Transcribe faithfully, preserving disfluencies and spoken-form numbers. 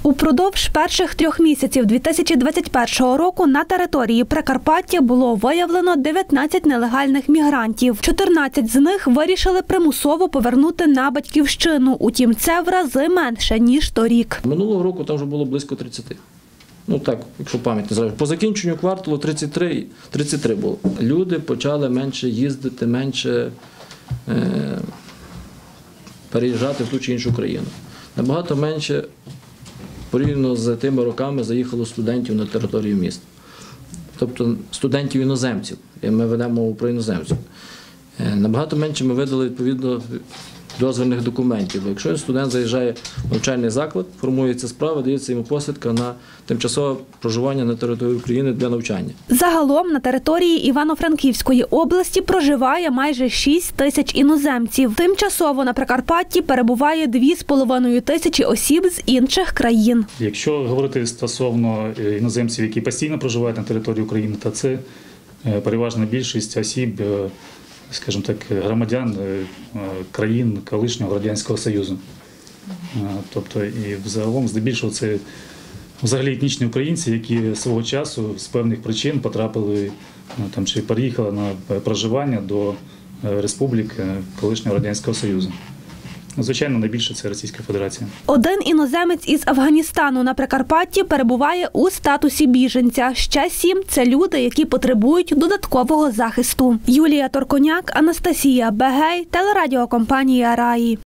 Упродовж перших трьох місяців дві тисячі двадцять першого року на території Прикарпаття було виявлено дев'ятнадцять нелегальних мігрантів. чотирнадцять з них вирішили примусово повернути на батьківщину. Утім, це в рази менше, ніж торік. Минулого року там вже було близько тридцяти. Ну так, якщо пам'ять не зраджує. По закінченню кварталу тридцять три, тридцять три було. Люди почали менше їздити, менше е, переїжджати в ту чи іншу країну. Набагато менше, порівняно з тими роками, заїхало студентів на територію міста. Тобто студентів-іноземців. І ми ведемо мову про іноземців. Е, набагато менше ми видали, відповідно, дозвільних документів. Якщо студент заїжджає в навчальний заклад, формується справа, дається йому посвідка на тимчасове проживання на території України для навчання. Загалом на території Івано-Франківської області проживає майже шість тисяч іноземців. Тимчасово на Прикарпатті перебуває дві з половиною тисячі осіб з інших країн. Якщо говорити стосовно іноземців, які постійно проживають на території України, то це переважна більшість осіб, скажімо так, громадян країн колишнього Радянського Союзу. Тобто, і взагалом, здебільшого, це взагалі етнічні українці, які свого часу з певних причин потрапили там, чи переїхали на проживання до республік колишнього Радянського Союзу. Звичайно, найбільше це Російська Федерація. Один іноземець із Афганістану на Прикарпатті перебуває у статусі біженця. Ще сім – це люди, які потребують додаткового захисту. Юлія Торконяк, Анастасія Бегей, телерадіокомпанія «Раї».